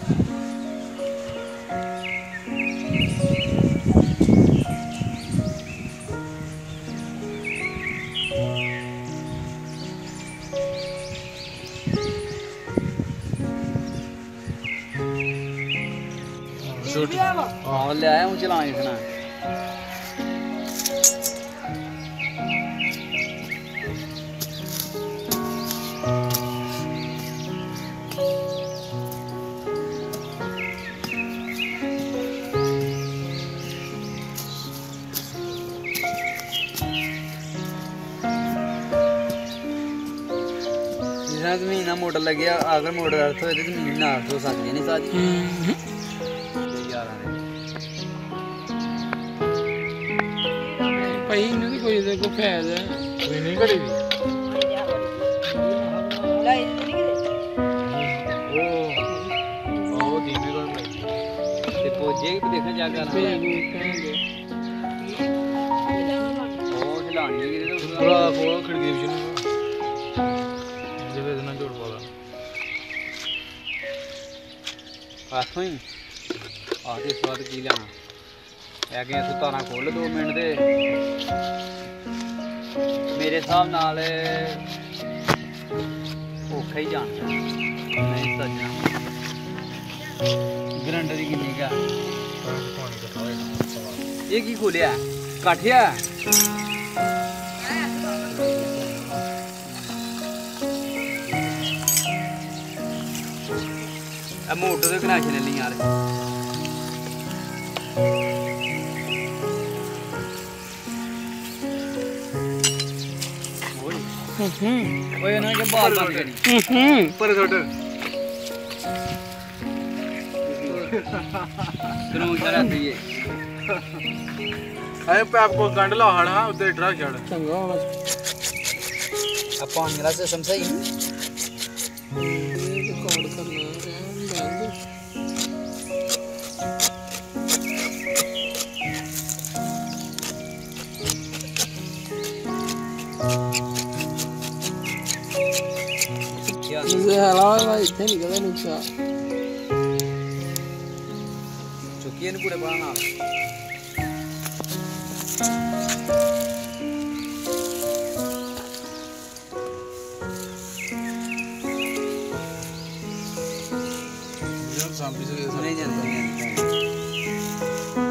हाँ ले आया हूँ चलाने इतना महीना मोटर लग गया अगर मोटर अर्थ हो तो महीना अर्थ हो सकती नहीं सारी भाई इन्होंने कोई इधर को फैल है कोई नहीं करेगी ओ धीमे कर भाई ते पोजे भी देखा जा कर ओ खिलानी है तो पूरा वो खिड़की भी शुरू जब इतना जोड़ पाला आसों ही आते स्वाद की लेना आगे इस तारा खोल 2 मिनट दे मेरे हिसाब नाल औखा ही जाना नहीं सजना ग्रैंडर की किन्नी का ये की खोलिया काठिया मोटर के कनेक्शन नहीं यार ओए ना के बाल बंद करी पर छोड़ सुनो जरा ये अरे पे आपको गंडला हड़ा उधर ट्रक छड़ चंगा होना अपन मेरा सिस्टम सही है रिकॉर्ड करना है मुझे हलावा भाई इतने निकले नुकसान चुकी है पूरे बनाना सांपी से नहीं जानता